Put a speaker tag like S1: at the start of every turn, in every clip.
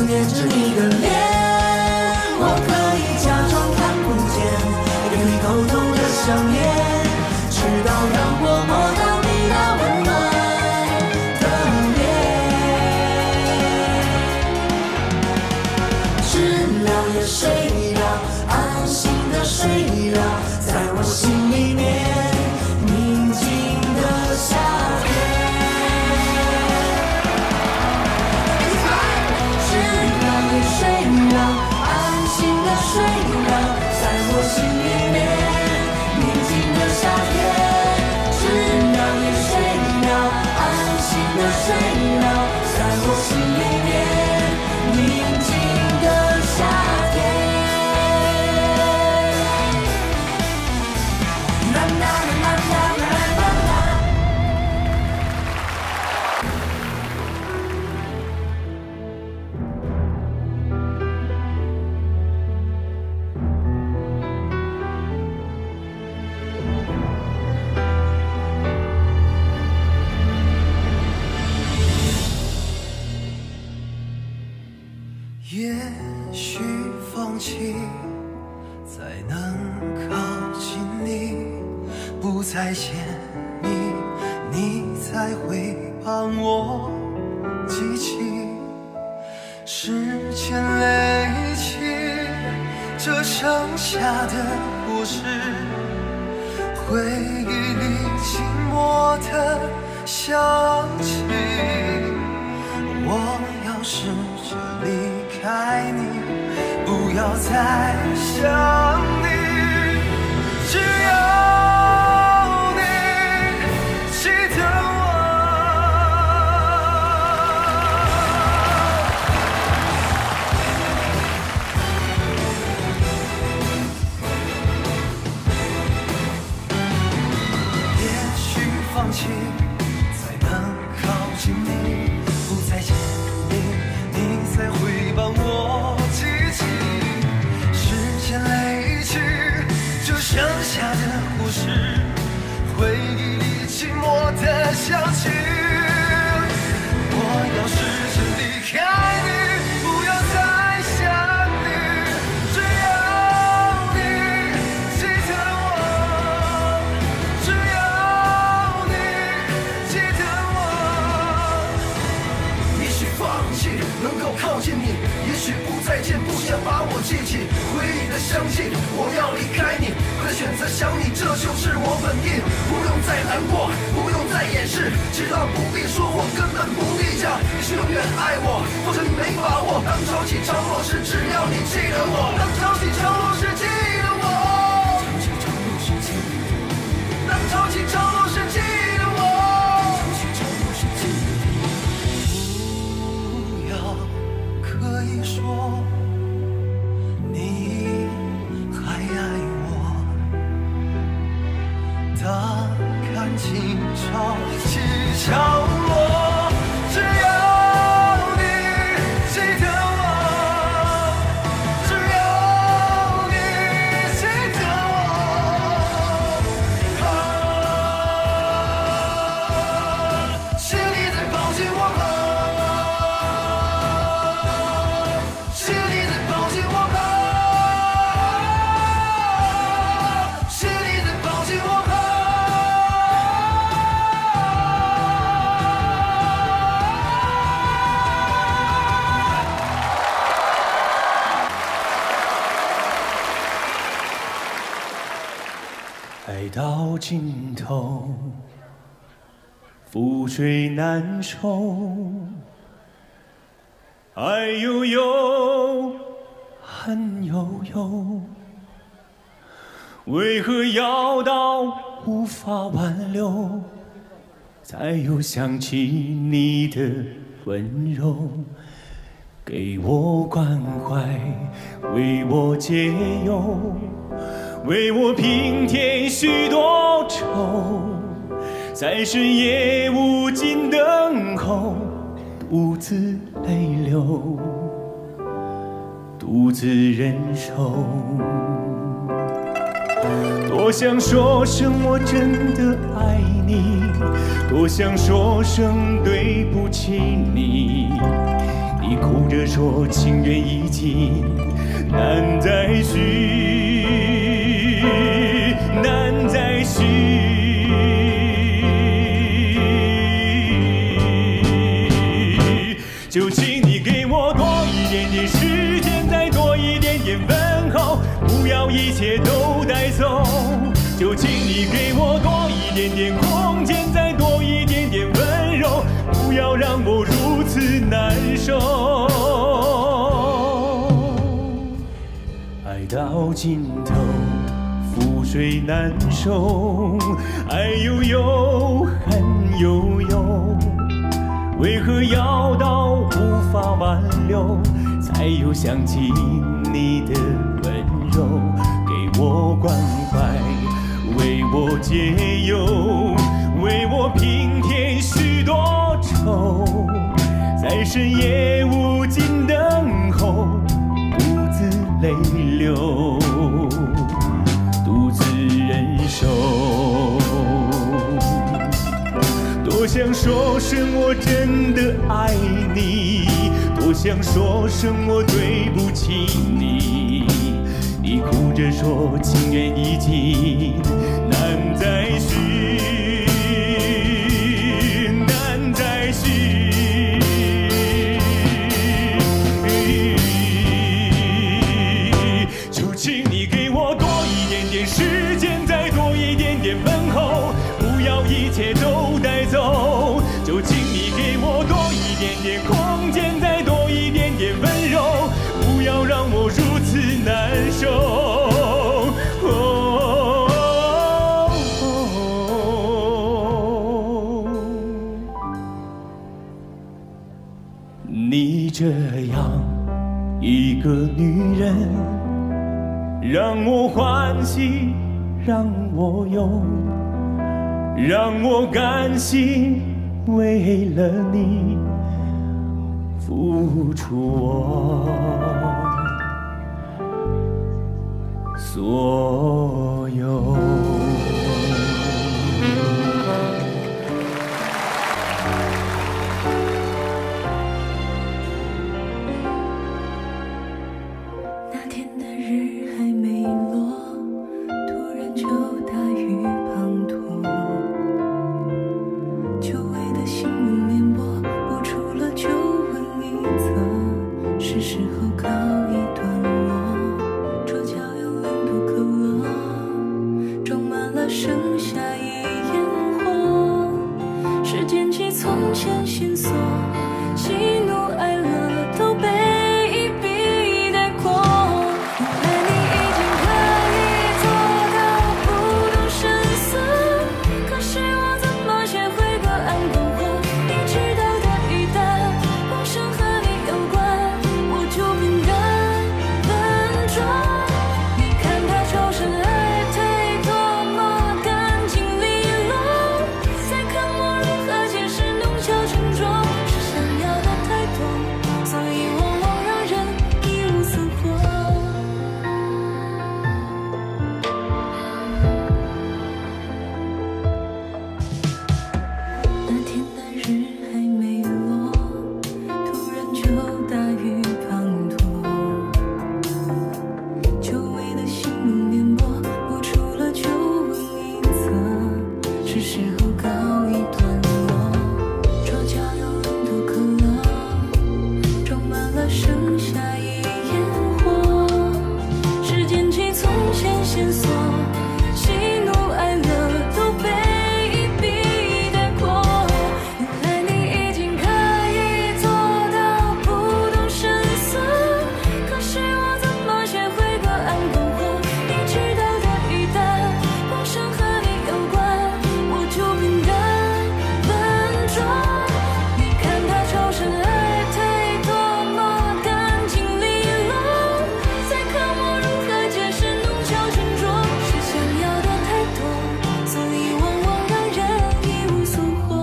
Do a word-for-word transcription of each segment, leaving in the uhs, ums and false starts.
S1: 念着你的脸，我可以假装看不见，也可以偷偷的想念，直到让我摸到你那温暖的脸。知了也睡了，安心的睡了，在我心里面宁静的夏天。知了也睡了，安心的睡了，在我心里面宁静的夏天。知了也睡了，安心的睡了，在我心里面宁静的夏天。啦啦啦啦啦啦啦。
S2: 也许放弃才能靠近你，不再见你，你才会帮我记起。时间累积这剩下的故事，回忆里静默的想起。我要试着离开你，不要再想你，只要你记得我。也许放弃才能靠近你，不再见你，你才会帮我记起。时间累积这剩下的故事，回忆里寂寞的想起。我要试着离开你，不要再想你，只要你记得我，只要你记得我。也许放弃能够靠近你，也许不再见，不想把我记起回忆的香气。我要离开你，可选择想你，这就是我本意。不用再难过，不用再掩饰，知道不必说，我根本不必讲。你是永远爱我，或者你没把握。当潮起潮落时，只要你记得我。当潮起潮落时，记得我。当潮起潮落时，记得我。不要可以说你还爱我，当感情潮起潮落，只要你记得我，只要你记得我，啊，请你再抱紧我吧，请你再抱紧我吧，请你再抱紧我吧。
S3: 爱到尽头，覆水难收，爱悠悠，恨悠悠，为何要到无法挽留，才又想起你的温柔，给我关怀，为我解忧，为我平添许多愁，在深夜无尽等候，独自泪流，独自忍受。多想说声我真的爱你，多想说声对不起你，你你哭着说情缘已尽，难再续，难再续。就请你给我多一点点时间，再多一点点问候，不要一切都带走。就请你给我多一点点空间，再多一点点温柔，不要让我如此难受。爱到尽头，覆水难收，爱悠悠，恨悠悠。为何要到无法挽留，才又想起你的温柔？给我关怀，为我解忧，为我平添许多愁。在深夜无尽等候，独自泪流，独自忍受。多想说声我真的爱你，多想说声我对不起你。你哭着说情缘已尽，难再续，难再续。就请你给我多一点点时间，再多一点点问候，不要一切都带走。就请你给我多一点点空间，再多一点点温柔，不要让我如此难受。哦哦、你这样一个女人，让我欢喜，让我忧，让我甘心为了你付出我所有。
S1: 那天的日还没落，突然就大雨滂沱，久违的心如绵波，补出了旧闻一则，是时候告一段落。桌角有零度可乐，装满了盛夏一烟火，时间机从前线索，喜怒哀乐都被一笔带过。原来你已经可以做到不动声色，可是我怎么学会隔岸观火？你知道的一旦梦想和你有关，我就变得笨拙。你看他抽身而退，多么干净利落，再看我如何解释弄巧成拙。是想要的太多，所以往往让人一无所获。那天的日还没落，突然就大雨滂沱，久违的心如绵波，补出了旧闻一则，是时候告一段落。桌角有零度可乐，装满了盛夏一烟火，时间机从前线索，喜怒哀乐都被一笔带过。原来你已经可以做到不动声色，可是我怎么学会隔岸观火？你知道的一旦梦想和你有关，我就变得笨拙。你看他抽身而退，多么干净利落，再看我如何解释弄巧成拙。是想要的太多，所以往往让人一无所获。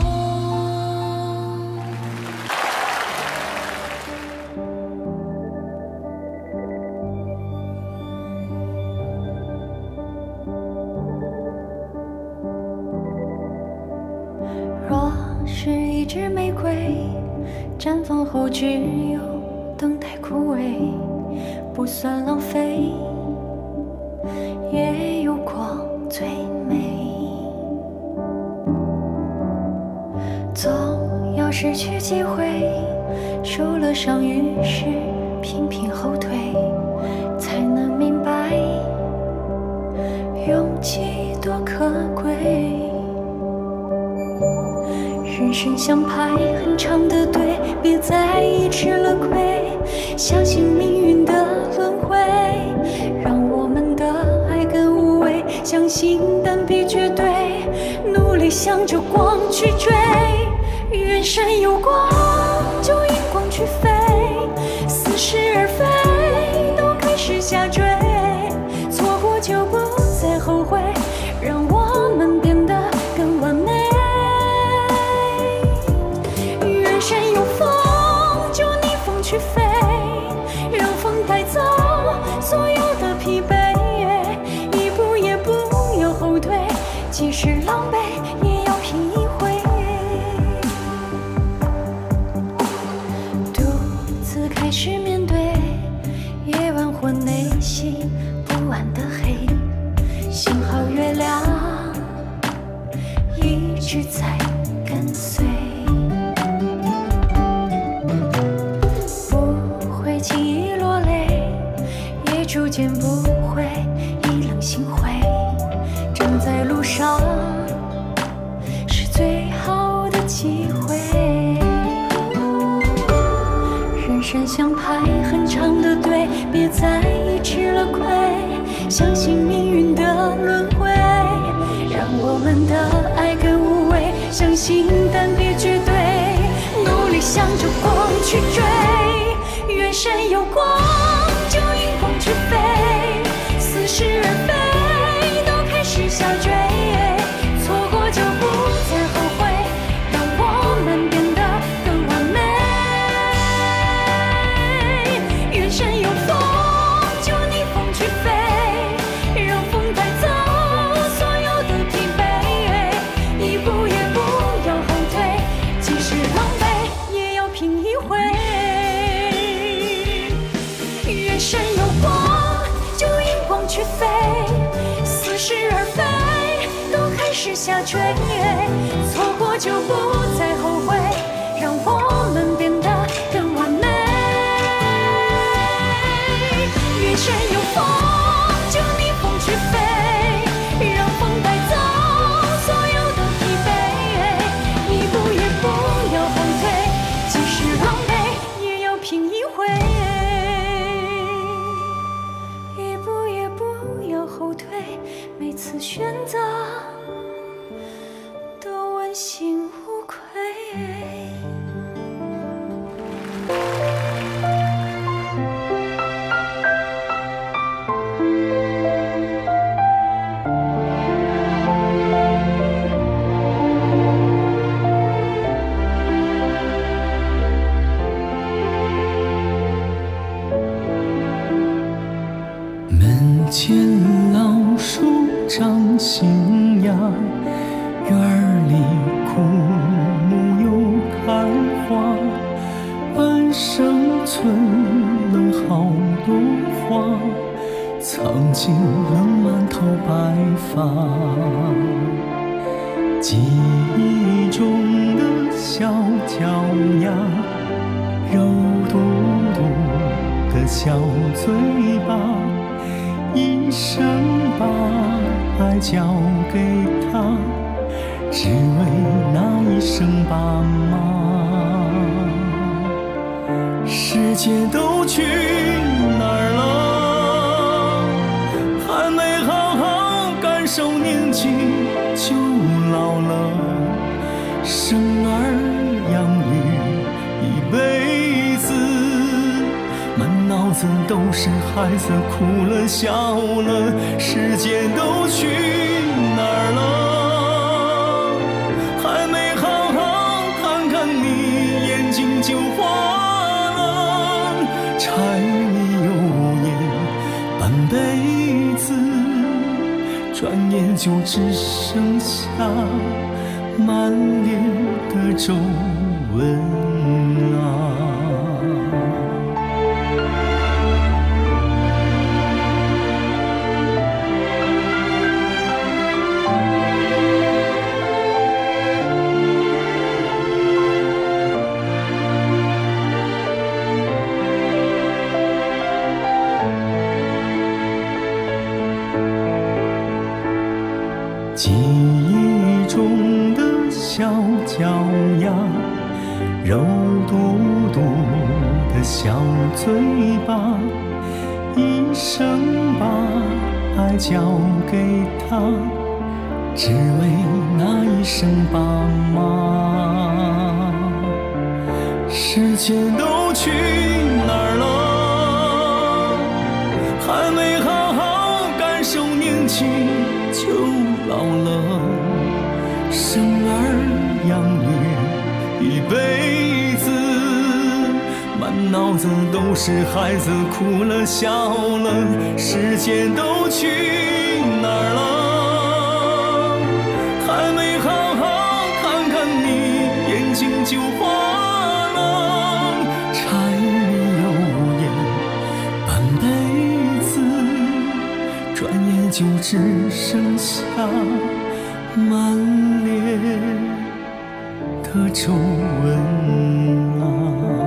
S1: 若是一枝玫瑰，绽放后只有
S4: 等待枯萎，不算浪费，也有过最美。总要失去机会，受了伤，于是频频后退，才能明白勇气多可贵。人生像排很长的队，别在意吃了亏，相信命运的轮回，让我们的爱更无畏，相信但别绝对，努力向着光去追。人生有光，就迎光去飞，似是而非，都开始下坠，错过就不再后悔，让我们变得更完美。人生有风，就逆风去飞，让风带走所有的疲惫，一步也不要后退，即使狼狈也要拼一回。独自开始面对夜晚或内心不安的黑，幸好月亮一直在跟随，轻易落泪，也逐渐不会意冷心灰，正在路上是最好的机会。人生像排很长的队，别在意吃了亏，相信命运的轮回，让我们的爱更无畏，相信但别绝对，努力向着光去追。人生有光，就迎风去飞，似是而非，都开始下坠，错过就不再后悔，让我们变得更完美。人生有风，就逆风去飞，让风带走所有的疲惫，一步也不要后退，即使狼狈也要拼一回。人生有光，就迎光去飞，似是而非，都开始下坠，错过就不再后悔，让我们变得更完美。人生有风，就逆风去飞，让风带走所有的疲惫，一步也不要后退，即使狼狈也要拼一回。后退，每次选择都问心无愧。
S3: 门前老树长新芽，院儿里枯木又开花，半生存了好多话，藏进了满头白发。记忆中的小脚丫，肉嘟嘟的小嘴巴，一生把爱交给他，只为那一声爸妈。世界都去哪儿了？还没好好感受年纪就老了。生儿养育一辈子，满脑子都是孩子哭了笑了，世界都去哪儿了？还没好好看看你，眼睛就花了。柴米油盐半辈子，转眼就只剩下满脸的皱纹啊。 记忆中的小脚丫，肉嘟嘟的小嘴巴，一生把爱交给他，只为那一声爸妈。时间都去哪儿了？还没好好感受年轻就老了，生儿养女一辈子，满脑子都是孩子哭了笑了。时间都去哪儿了？还没好好看看你，眼睛就花了。柴米油盐半辈子，转眼就只剩下满脸的皱纹啊。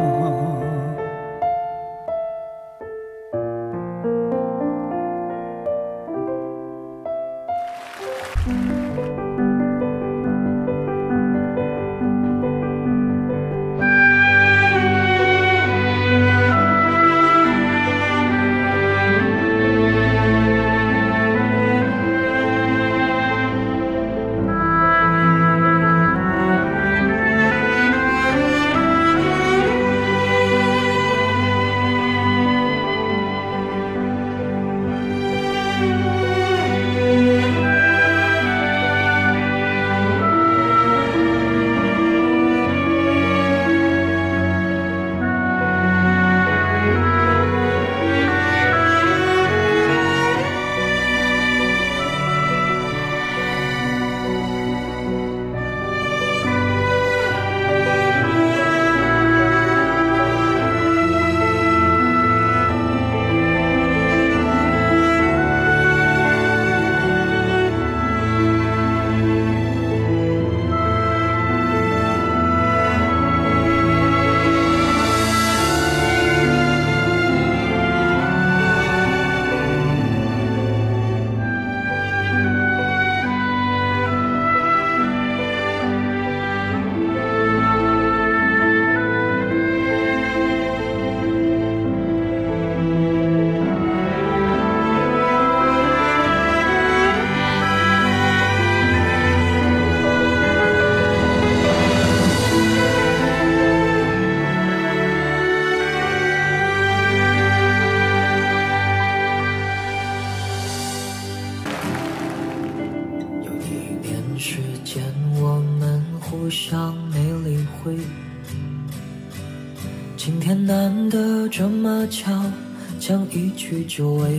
S5: 今天难得这么巧，将一句久违。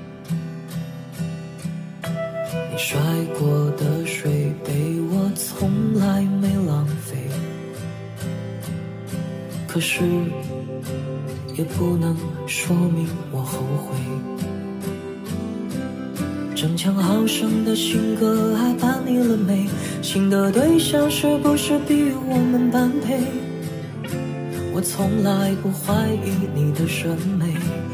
S5: 你摔过的水杯，我从来没浪费，可是也不能说明我后悔。争强好胜的性格还把你了没？新的对象是不是比我们般配？我从来不怀疑你的审美，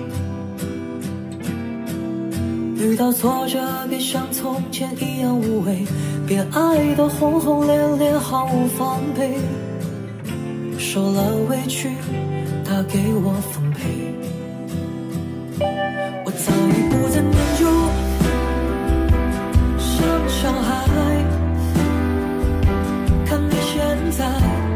S5: 遇到挫折别像从前一样无畏，别爱得轰轰烈烈毫无防备，受了委屈他给我奉陪。我早已不再念旧，像小孩，看你现在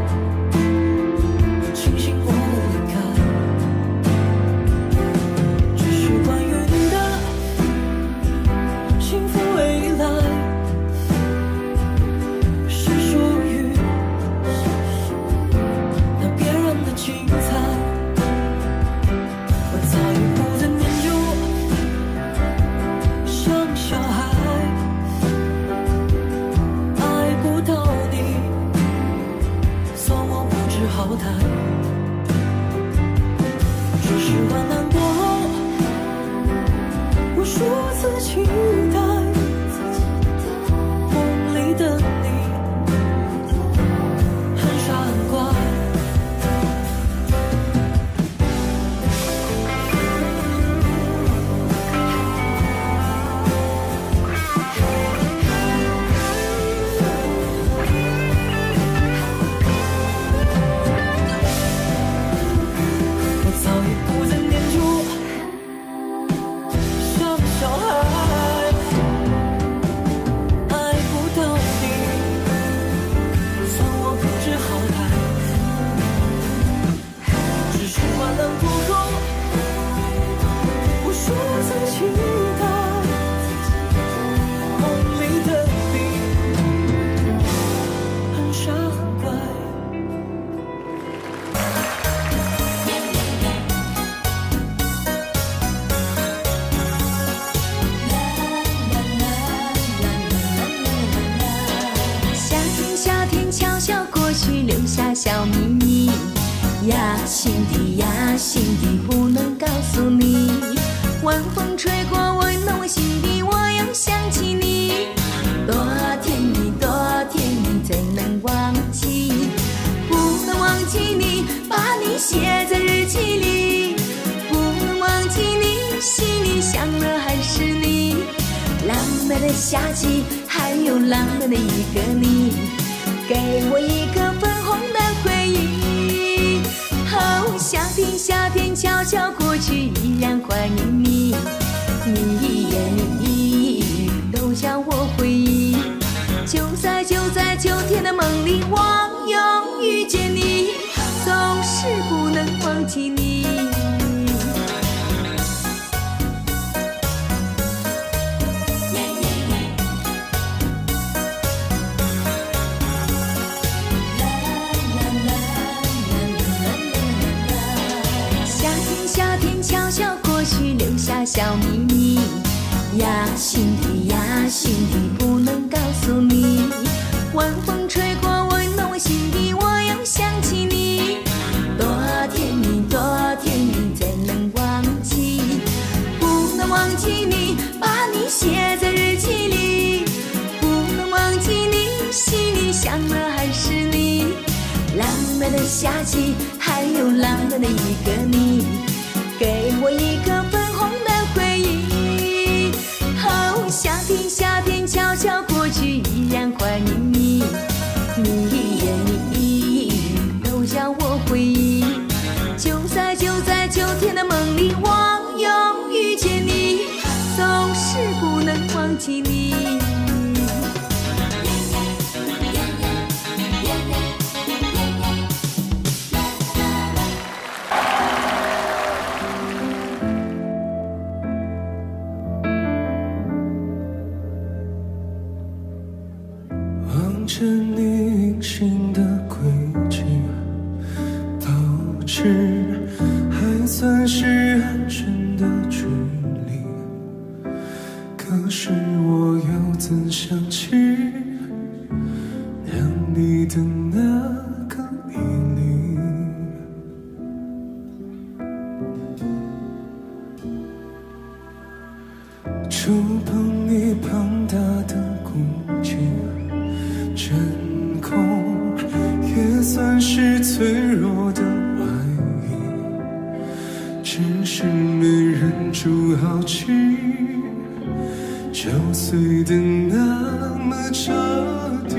S5: 期待梦里的你很傻很乖， 期待梦里的你，很傻很乖。
S4: 夏天，夏天悄悄过去，留下小秘密呀，心底呀，心底不能告诉你。晚风吹过温暖我心底，我又想起你，多甜蜜，多甜蜜，怎能忘记？不能忘记你，把你写在日记里，不能忘记你，心里想的还是你。浪漫的夏季，还有浪漫的一个你，给我一个粉红的回忆。哦，夏天，夏天悄悄过去，依然怀念你，你一言一语都叫我回忆。就在就在秋天的梦里，我又遇见你，总是不能忘记你。夏天悄悄过去，留下小秘密呀，心底呀，心底不能告诉你。晚风吹过温暖我心底，我又想起你，多甜蜜，多甜蜜，怎能忘记？不能忘记你，把你写在日记里，不能忘记你，心里想的还是你。浪漫的夏季，还有浪漫的一个你，给我一个粉红的回忆。哦，夏天，夏天悄悄过去，依然怀念你，你一言一语都叫我回忆。就在就在秋天的梦里，我又遇见你，总是不能忘记你。
S3: 着你隐形的轨迹，保持还算是安全的距离，可是我又怎想起让你的那个毅力？触碰你庞大的骨节，真空也算是脆弱的外衣，只是没忍住好奇，就碎得那么彻底。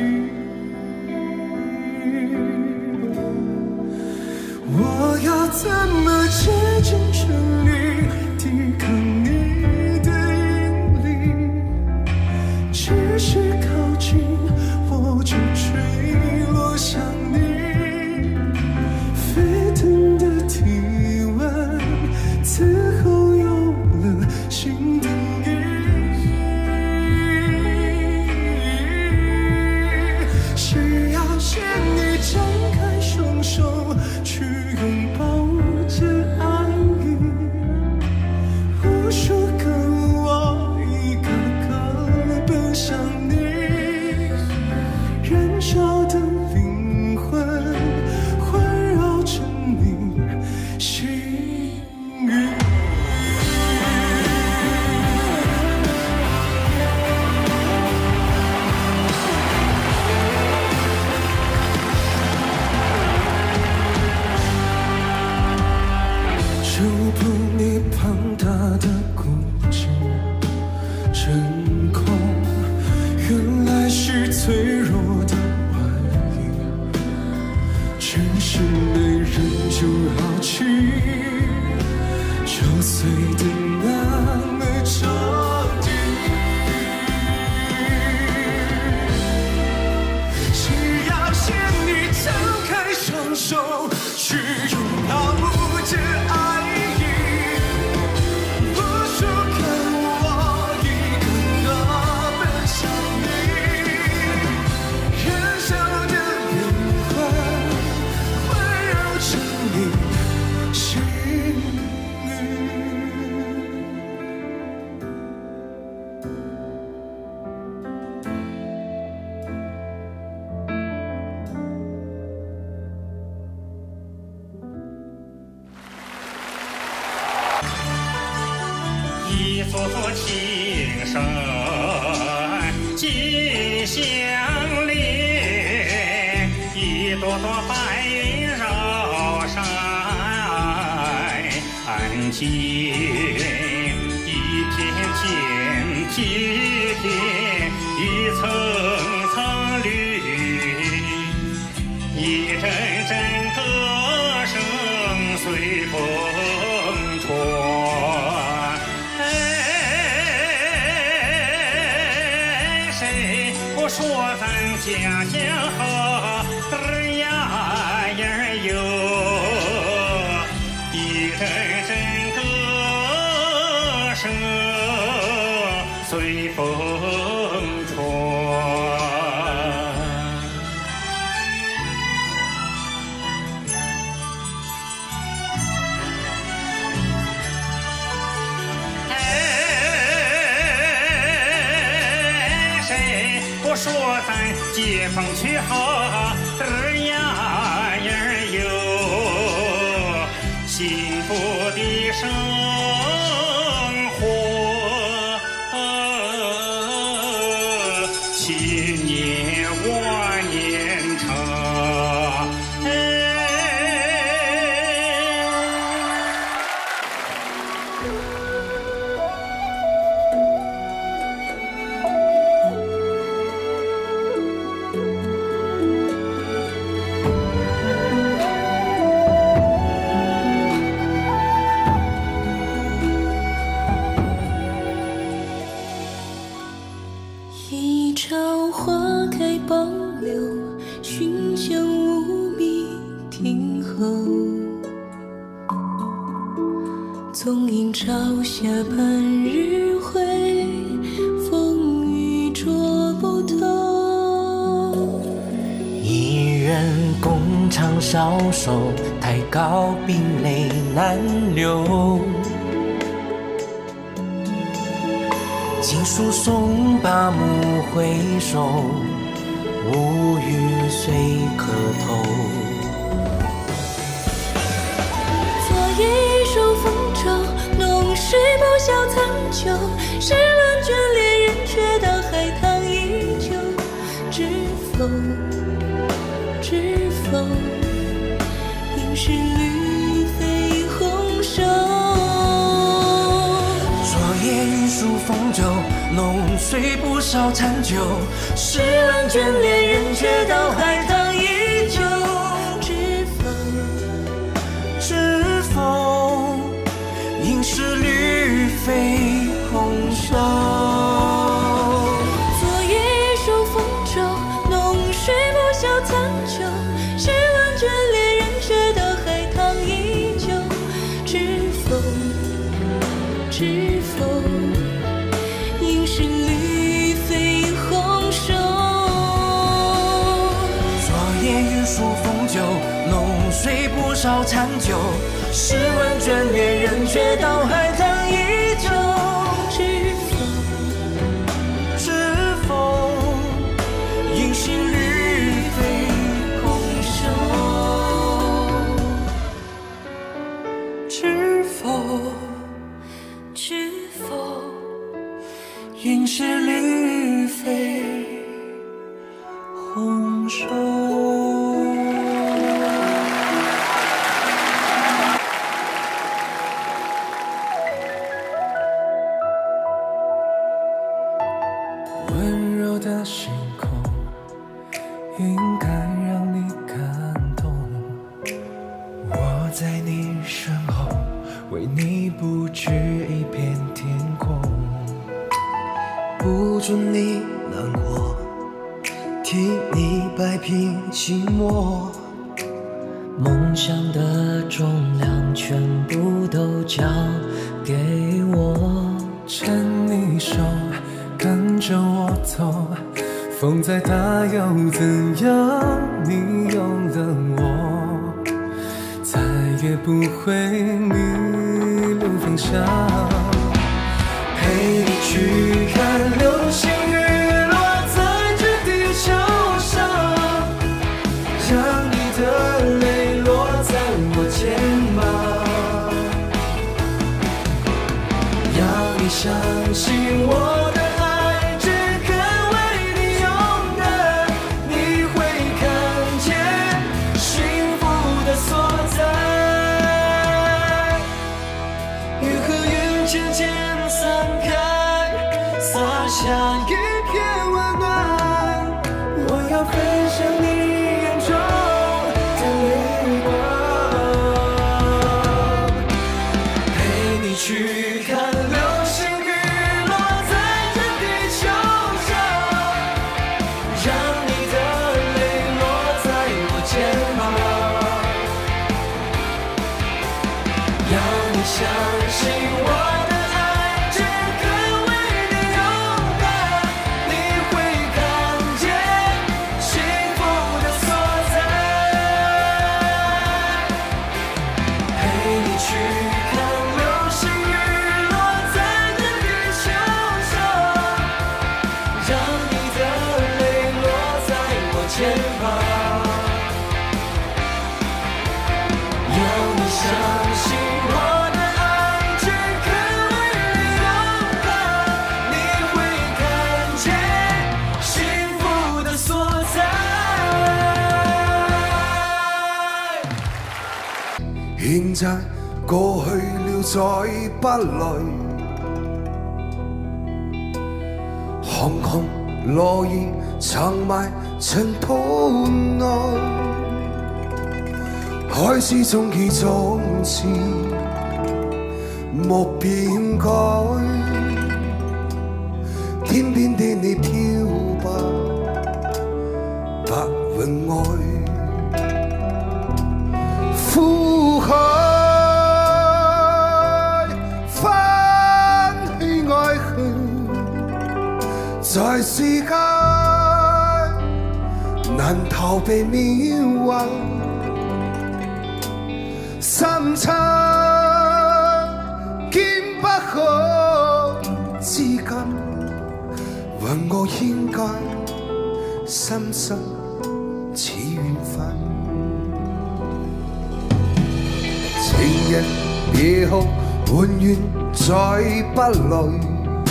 S3: 我要怎么竭尽全力抵抗你的引力？只是靠近我就坠落向你，沸腾的体温，此后有了新的意义。是要见你张开双手去拥抱这爱意， 一座座青山紧相连，一朵朵白云绕山间，一片片梯田，一层层绿，一阵阵歌声随风传。哎，谁不说咱家乡好儿呀呀哟，一阵阵歌声随风传。我说咱解放区好儿呀呀哟，幸福的生活，千年万年长。
S5: 一朝花开保留，熏香无比庭后。纵饮朝霞盼日晖，风雨捉不透。
S6: 一人共长消瘦，太高冰泪难流。尽数送罢暮回首，无语随客头。
S5: 昨夜一首风骤，浓睡不消残酒。世乱眷恋人，却道海棠依旧。知否？知否？应是绿肥红瘦。
S6: 昨夜玉树风骤，浓睡不消残酒。世乱眷恋人，却道海棠依旧。
S5: 知否？
S6: 知否？应是绿肥红瘦。
S5: 昨夜一首风骤，浓睡不消残酒。世乱眷恋人，却道海棠依旧。知否？知否？应是绿肥红瘦。
S6: 昨夜玉树风骤，浓睡不消残酒。试问眷恋人，却道海棠依旧。
S5: 知否？
S6: 知否？应是绿肥红瘦。知否？
S5: 知否？
S6: 应是绿肥红瘦。温柔的星空，应该让你感动。我在你身后，为你布置一片天空。
S2: 不准你难过，替你摆平寂寞。
S6: 梦想的重量全部都交给我。
S3: 牵你手，跟着我走，风再大又怎样？你有了我，再也不会迷路方向。
S2: 陪你去看流星雨落在这地球上，让你的泪落在我肩膀，要你相信我的爱只肯为你勇敢，你会看见幸福的所在。雨和云渐渐散开，洒下一片温暖。我要分享你眼中的泪光，陪你去看流星雨落在这地球上，让你的泪落在我肩膀，要你相信我的爱只肯为你勇敢，你会看见幸福的所在，陪你去看流星雨落在这地球上，让你的泪落在我肩膀，要你相信我的爱只肯为你勇敢，你会看见幸福的所在。
S7: 現在過去了再不來，空空落葉藏埋塵土內，海市終結從此莫變改，天邊的你飄吧白雲外，呼海翻起愛恨，在世間難逃避渺幻，深秋見不可之間，雲霧牽間，深深似緣分。情人別哭，換願再不來，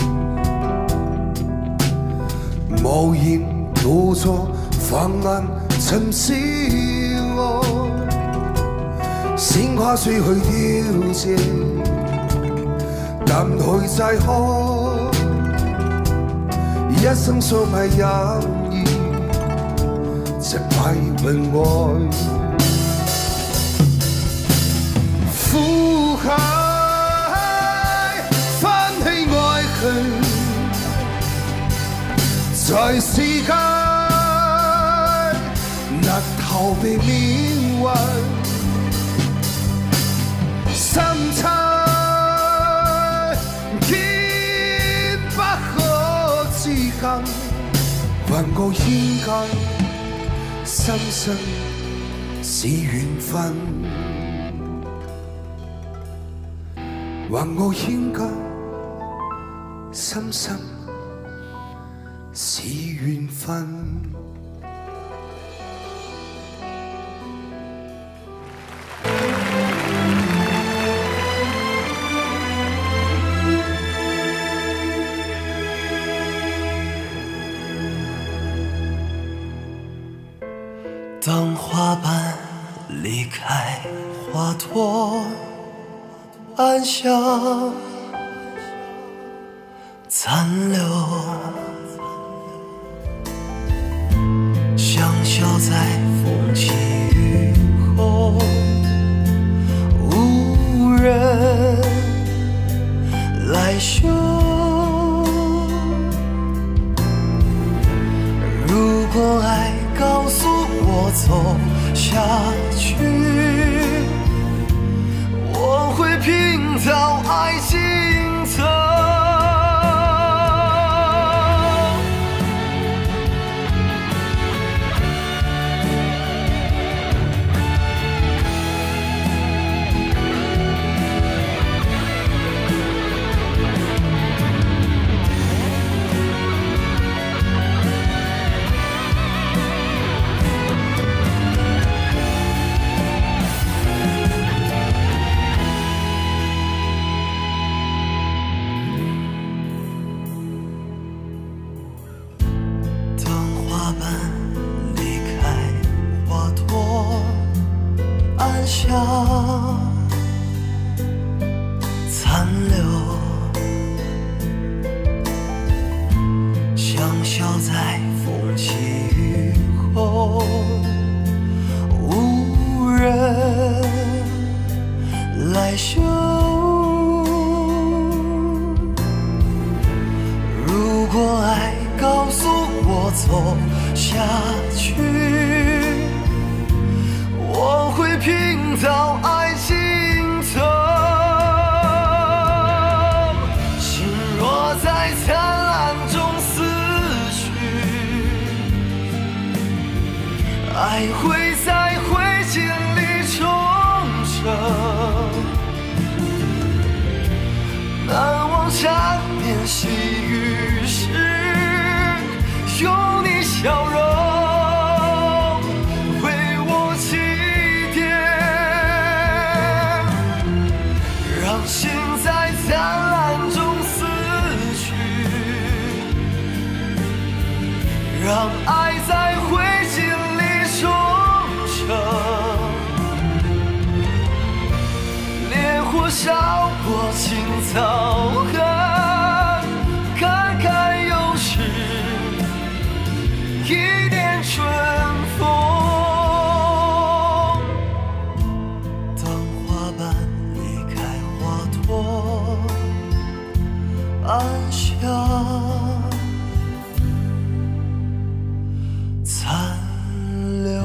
S7: 無言獨坐，放眼尋宵愛，鮮花雖去凋謝，但去再開，一生相繫友誼，直派雲外。呼海翻起愛恨，在世間難逃避命運，深秋見不可之間，雲霧牽間，深深是緣分。雲霧牽間，深深是緣分。
S2: 当花瓣离开花朵，暗香残留，香消在风起雨后，无人来嗅。如果爱告诉我走下去，我会拼到爱尽头。 残留，香消在风起雨后，无人来修。如果爱告诉我走下去，我会拼到爱尽头。心若在灿烂中死去，爱会在灰烬里重生。难忘缠绵细雨时，有你笑容。心在灿烂中死去，让爱在灰烬里重生。烈火烧过青草痕，侃侃又是一年春风。暗香残留。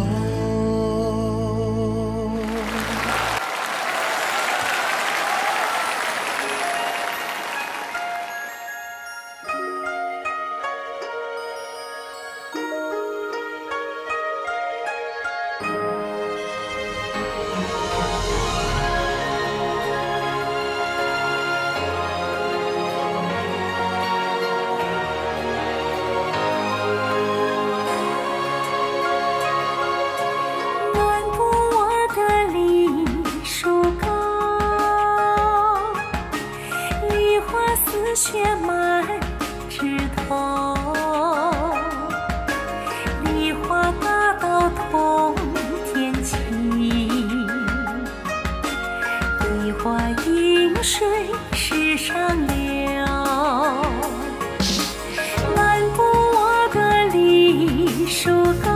S4: 雪满枝头，梨花大道通天晴，梨花映水世上流。漫步我的梨树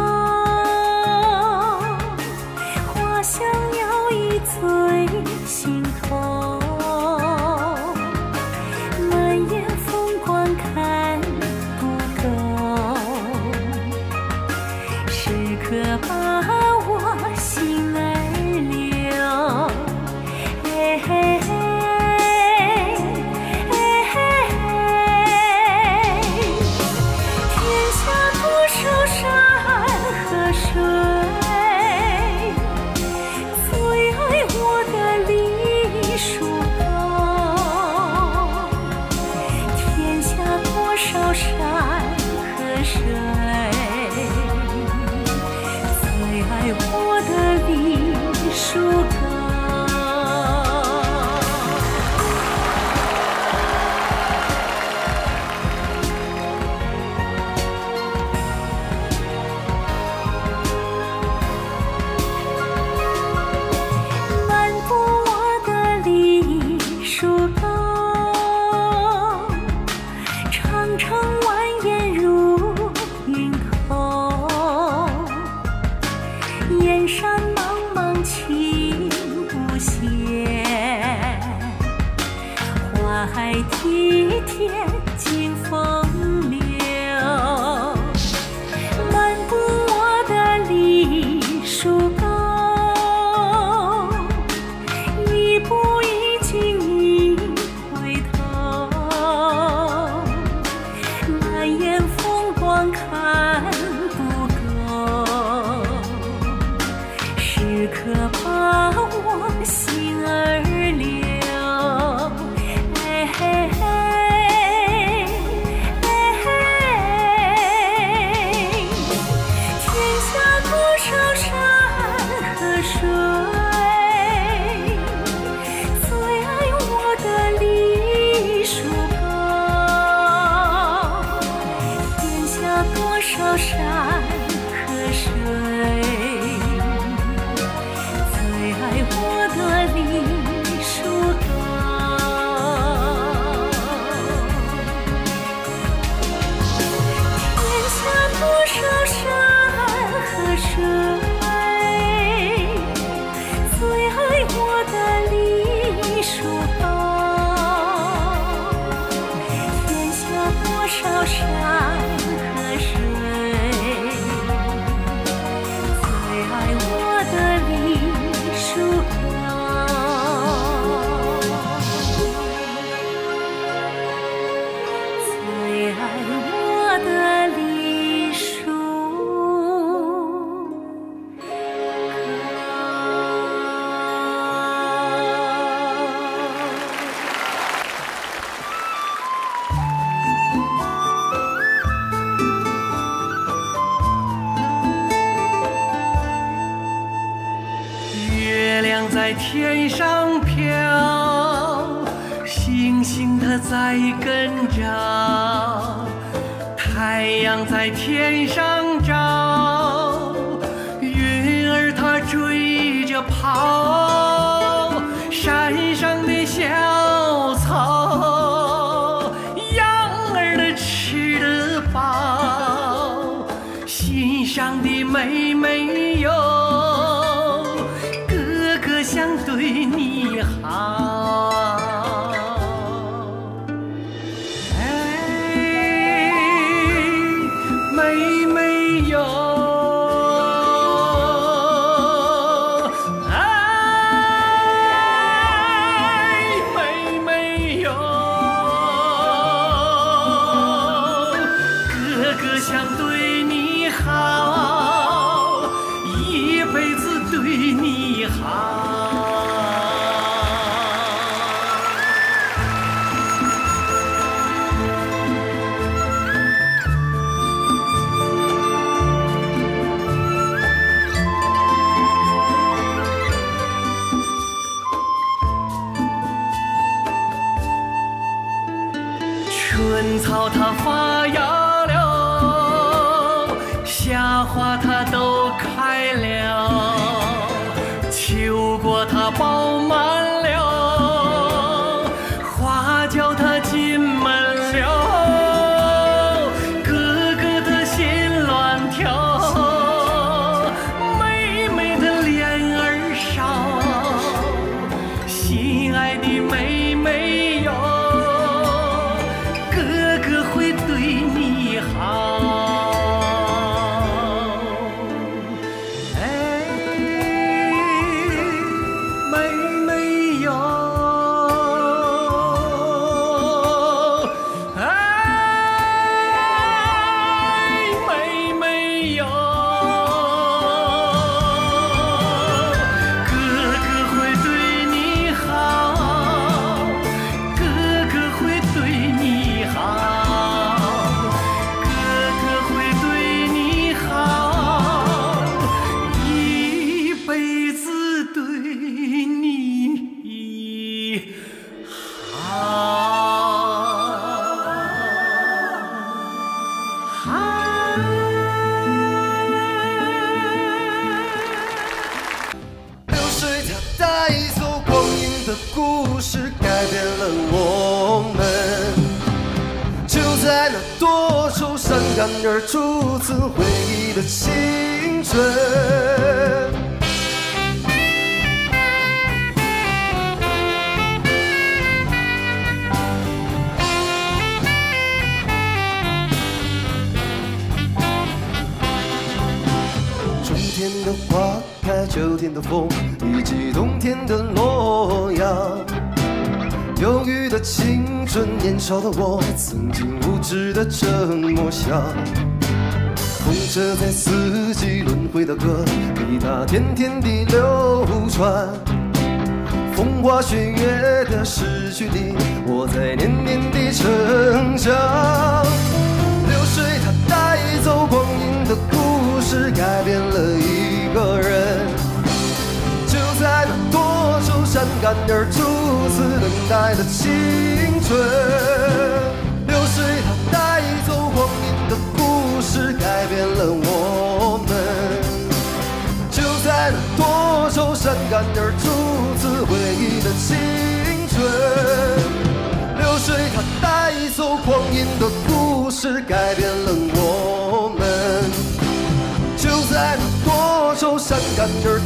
S4: 高，花香摇曳醉心头。可把我心儿留，哎嘿嘿，哎嘿嘿，天下多少山。
S8: 在天上飘，星星它在跟着，太阳在天上照，云儿它追着跑，山上的小草，羊儿的吃得饱，心上的妹妹哟，哥哥想对你好。春草它发芽了，夏花它都开了，秋果它饱满了，花轿它进门了，哥哥的心乱跳，妹妹的脸儿烧，心爱的妹妹哟，会对你好，哎，妹妹哟，哎，妹妹哟，哥哥会对你好，哥哥会对你好。
S7: 故事改变了我们，就在那多愁善感而初次回忆的青春。春天的花开，秋天的风，以及冬天的洛阳。忧郁的青春，年少的我，曾经无知的这么想。风车在四季轮回的歌，比它甜甜地流传。风花雪月的诗句里，我在年年地成长。流水它带走光阴的故事，改变了一个人。就在那多愁善感而初次等待的青春，流水它带走光阴的故事，改变了我们。就在那多愁善感而初次回忆的青春，流水它带走光阴的故事，改变了我们。就在那多愁善感而